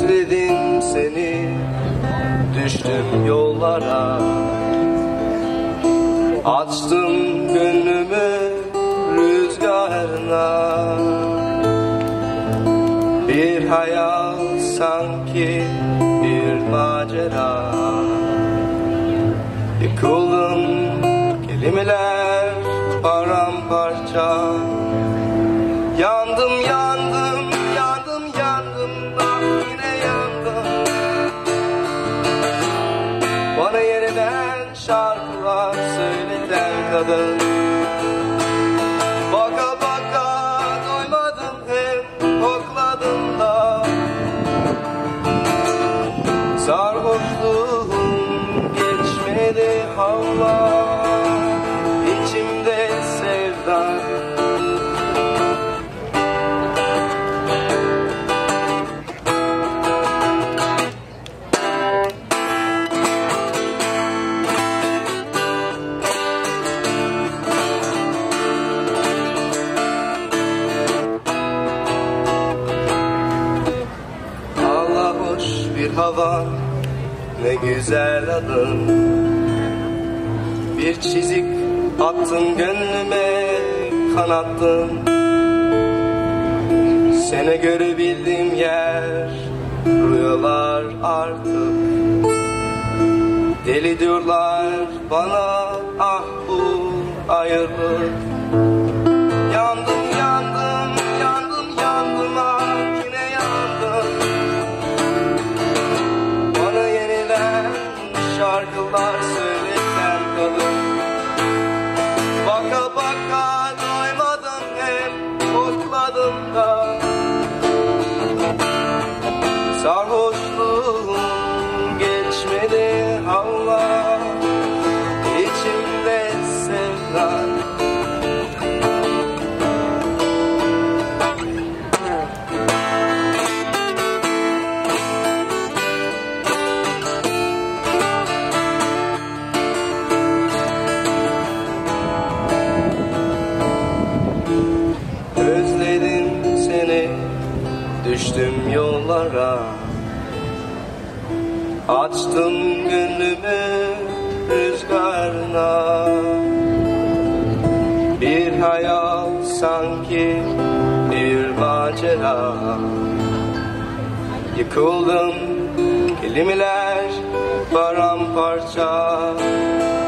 Özledim seni, düştüm yollara, açtım gönlümü rüzgarına. Bir hayal sanki bir macera, yıkıldım kelimeler paramparça. Yandım yandım yandım yandım, bak yine yandım. Bana yeniden şarkılar söyleten kadın. Baka baka doymadım, hem kokladım da. Sarhoşluğum geçmedi hava, içimde sevda. Bir hava, ne güzel adın. Bir çizik attın gönlüme, kanattın. Seni görebildiğim yer, rüyalar artık. Deli diyorlar bana, ah bu ayrılık. Yandım yandım yandım yandım, ah yine yandım. Şarkılar söyleten kadın. Baka baka doymadım, hem kokladım da. Sarhoşluğum geçmedi hava, içimde sevda. Özledim seni, düştüm yollara, açtım gönlümü rüzgarına. Bir hayal sanki bir macera, yıkıldım kelimeler paramparça.